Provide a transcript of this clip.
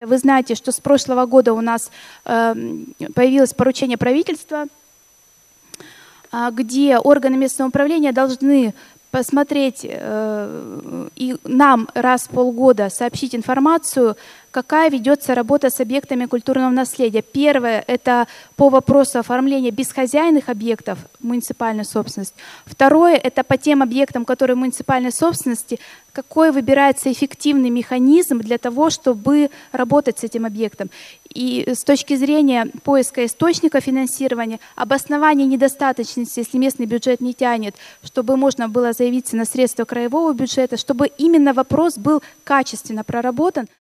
Вы знаете, что с прошлого года у нас появилось поручение правительства, где органы местного управления должны посмотреть и нам раз в полгода сообщить информацию, какая ведется работа с объектами культурного наследия. Первое – это по вопросу оформления бесхозяйных объектов муниципальной собственности. Второе – это по тем объектам, которые муниципальной собственности, какой выбирается эффективный механизм для того, чтобы работать с этим объектом. И с точки зрения поиска источника финансирования, обоснования недостаточности, если местный бюджет не тянет, чтобы можно было заявиться на средства краевого бюджета, чтобы именно вопрос был качественно проработан.